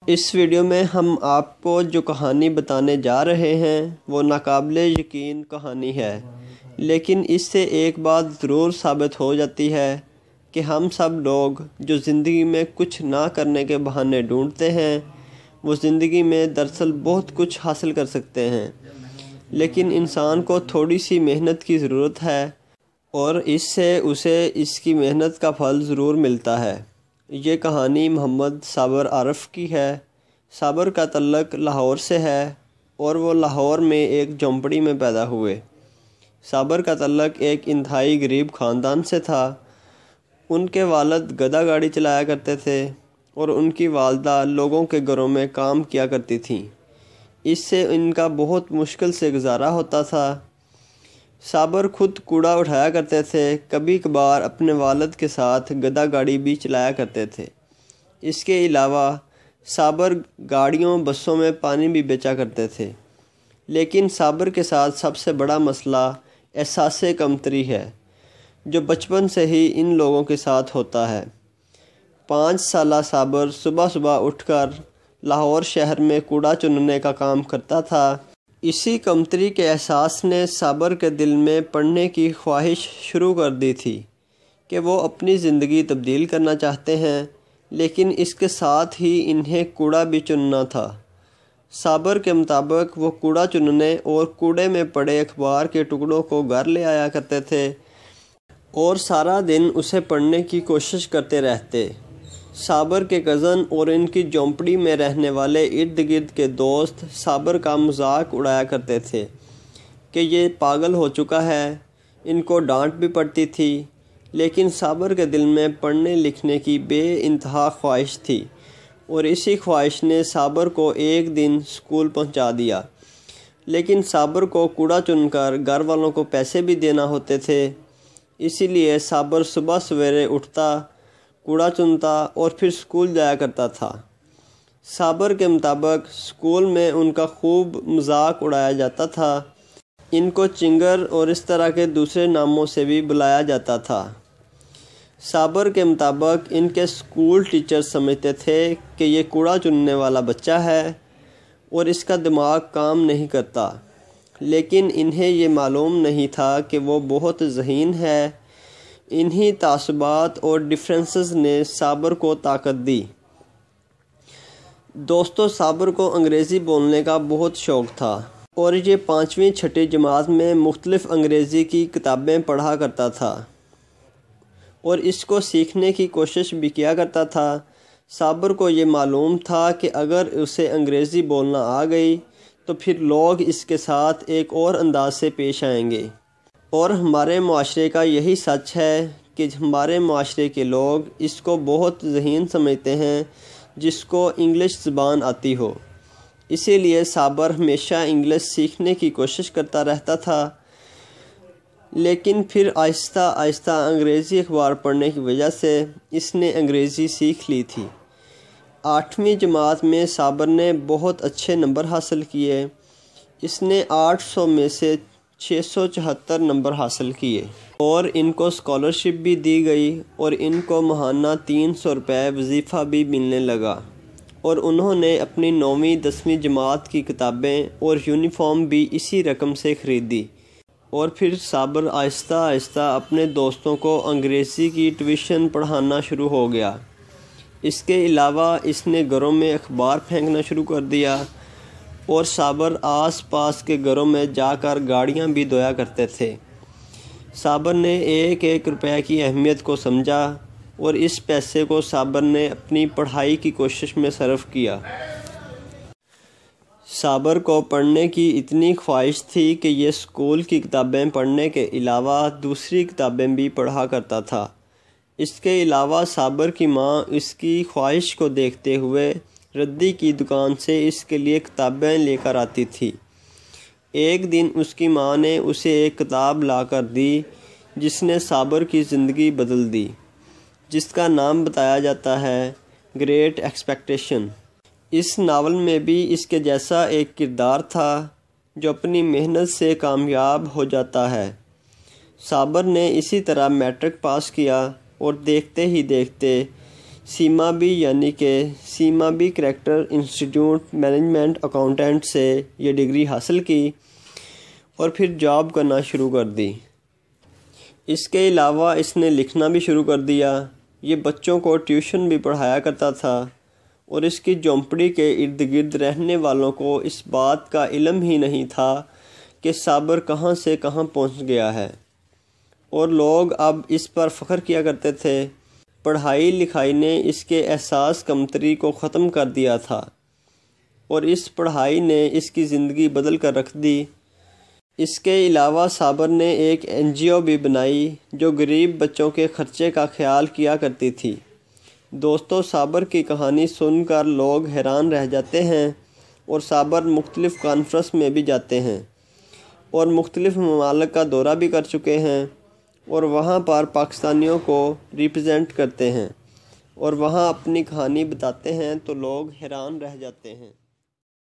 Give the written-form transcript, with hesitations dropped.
اس video میں ہم آپ کو جو کہانی بتانے جا رہے ہیں وہ ناقابل یقین کہانی ہے، لیکن اس سے ایک بات ضرور ثابت ہو جاتی ہے کہ ہم سب لوگ جو زندگی میں کچھ نہ کرنے کے بہانے ڈھونڈتے ہیں وہ زندگی میں دراصل بہت کچھ حاصل کر سکتے ہیں، لیکن انسان کو تھوڑی سی محنت کی ضرورت ہے اور اس سے اسے اس کی محنت کا پھل ضرور ملتا ہے۔ یہ کہانی محمد صابر عارف کی ہے۔ صابر کا تعلق لاہور سے ہے اور وہ لاہور میں ایک جھونپڑی میں پیدا ہوئے۔ صابر کا تعلق ایک انتہائی غریب خاندان سے تھا۔ ان کے والد گدھا گاڑی چلایا کرتے تھے اور ان کی والدہ لوگوں کے گھروں میں کام کیا کرتی تھیں۔ اس سے ان کا بہت مشکل سے گزارا ہوتا تھا۔ صابر خود کوڑا اٹھایا کرتے تھے، کبھی کبھار اپنے والد کے ساتھ گدھا گاڑی بھی چلایا کرتے تھے۔ اس کے علاوہ صابر گاڑیوں بسوں میں پانی بھی بیچا کرتے تھے، لیکن صابر کے ساتھ سب سے بڑا مسئلہ احساس کمتری ہے، جو بچپن سے ہی ان لوگوں کے ساتھ ہوتا ہے۔ 5 سالہ صابر صبح صبح اٹھ کر لاہور شہر میں کوڑا چننے کا کام کرتا تھا۔ اسی کمتری کے احساس نے صابر کے دل میں پڑھنے کی خواہش شروع کر دی تھی کہ وہ اپنی زندگی تبدیل کرنا چاہتے ہیں، لیکن اس کے ساتھ ہی انہیں کوڑا بھی چننا تھا۔ صابر کے مطابق وہ کوڑا چننے اور کوڑے میں پڑے اخبار کے ٹکڑوں کو گھر لے آیا کرتے تھے اور سارا دن اسے پڑھنے کی کوشش کرتے رہتے۔ صابر کے کزن اور ان کی جھونپڑی میں رہنے والے ارد گرد کے دوست صابر کا مذاق اڑایا کرتے تھے کہ یہ پاگل ہو چکا ہے۔ ان کو ڈانٹ بھی پڑتی تھی، لیکن صابر کے دل میں پڑھنے لکھنے کی بے انتہا خواہش تھی اور اسی خواہش نے صابر کو ایک دن اسکول پہنچا دیا۔ لیکن صابر کو کوڑا چن کر گھر والوں کو پیسے بھی دینا ہوتے تھے، اسی لیے صابر صبح سویرے اٹھتا، کوڑا چنتا اور پھر اسکول جایا کرتا تھا۔ صابر کے مطابق اسکول میں ان کا خوب مذاق اڑایا جاتا تھا۔ ان کو چنگر اور اس طرح کے دوسرے ناموں سے بھی بلایا جاتا تھا۔ صابر کے مطابق ان کے اسکول ٹیچر سمجھتے تھے کہ یہ کوڑا چننے والا بچہ ہے اور اس کا دماغ کام نہیں کرتا، لیکن انہیں یہ معلوم نہیں تھا کہ وہ بہت ذہین ہے۔ انہی تعصبات اور ڈفرینسز نے صابر کو طاقت دی۔ دوستو، صابر کو انگریزی بولنے کا بہت شوق تھا اور یہ 5ویں 6ٹھی جماعت میں مختلف انگریزی کی کتابیں پڑھا کرتا تھا اور اس کو سیکھنے کی کوشش بھی کیا کرتا تھا۔ صابر کو یہ معلوم تھا کہ اگر اسے انگریزی بولنا آ گئی تو پھر لوگ اس کے ساتھ ایک اور انداز سے پیش آئیں گے، اور ہمارے معاشرے کا یہی سچ ہے کہ ہمارے معاشرے کے لوگ اس کو بہت ذہین سمجھتے ہیں جس کو انگلش زبان آتی ہو۔ اسی لیے صابر ہمیشہ انگلش سیکھنے کی کوشش کرتا رہتا تھا، لیکن پھر آہستہ آہستہ انگریزی اخبار پڑھنے کی وجہ سے اس نے انگریزی سیکھ لی تھی۔ 8ویں جماعت میں صابر نے بہت اچھے نمبر حاصل کیے۔ اس نے 800 میں سے 674 نمبر حاصل کیے اور ان کو اسکالرشپ بھی دی گئی اور ان کو ماہانہ 300 روپے وظیفہ بھی ملنے لگا، اور انہوں نے اپنی 9ویں 10ویں جماعت کی کتابیں اور یونیفارم بھی اسی رقم سے خریدی، اور پھر صابر آہستہ آہستہ اپنے دوستوں کو انگریزی کی ٹیوشن پڑھانا شروع ہو گیا۔ اس کے علاوہ اس نے گھروں میں اخبار پھینکنا شروع کر دیا، اور صابر آس پاس کے گھروں میں جا کر گاڑیاں بھی دھویا کرتے تھے۔ صابر نے ایک ایک روپے کی اہمیت کو سمجھا اور اس پیسے کو صابر نے اپنی پڑھائی کی کوشش میں صرف کیا۔ صابر کو پڑھنے کی اتنی خواہش تھی کہ یہ اسکول کی کتابیں پڑھنے کے علاوہ دوسری کتابیں بھی پڑھا کرتا تھا۔ اس کے علاوہ صابر کی ماں اس کی خواہش کو دیکھتے ہوئے ردی کی دکان سے اس کے لیے کتابیں لے کر آتی تھی۔ ایک دن اس کی ماں نے اسے ایک کتاب لا کر دی جس نے صابر کی زندگی بدل دی، جس کا نام بتایا جاتا ہے گریٹ ایکسپیکٹیشن۔ اس ناول میں بھی اس کے جیسا ایک کردار تھا جو اپنی محنت سے کامیاب ہو جاتا ہے۔ صابر نے اسی طرح میٹرک پاس کیا اور دیکھتے ہی دیکھتے سیما بی یعنی کہ سیما بی کریکٹر انسٹیٹیوٹ مینجمنٹ اکاؤنٹنٹ سے یہ ڈگری حاصل کی اور پھر جاب کرنا شروع کر دی۔ اس کے علاوہ اس نے لکھنا بھی شروع کر دیا۔ یہ بچوں کو ٹیوشن بھی پڑھایا کرتا تھا اور اس کی جھونپڑی کے ارد گرد رہنے والوں کو اس بات کا علم ہی نہیں تھا کہ صابر کہاں سے کہاں پہنچ گیا ہے، اور لوگ اب اس پر فخر کیا کرتے تھے۔ پڑھائی لکھائی نے اس کے احساس کمتری کو ختم کر دیا تھا اور اس پڑھائی نے اس کی زندگی بدل کر رکھ دی۔ اس کے علاوہ صابر نے ایک NGO بھی بنائی جو غریب بچوں کے خرچے کا خیال کیا کرتی تھی۔ دوستو، صابر کی کہانی سن کر لوگ حیران رہ جاتے ہیں، اور صابر مختلف کانفرنس میں بھی جاتے ہیں اور مختلف ممالک کا دورہ بھی کر چکے ہیں، اور وہاں پر پاکستانیوں کو ریپرزینٹ کرتے ہیں اور وہاں اپنی کہانی بتاتے ہیں تو لوگ حیران رہ جاتے ہیں۔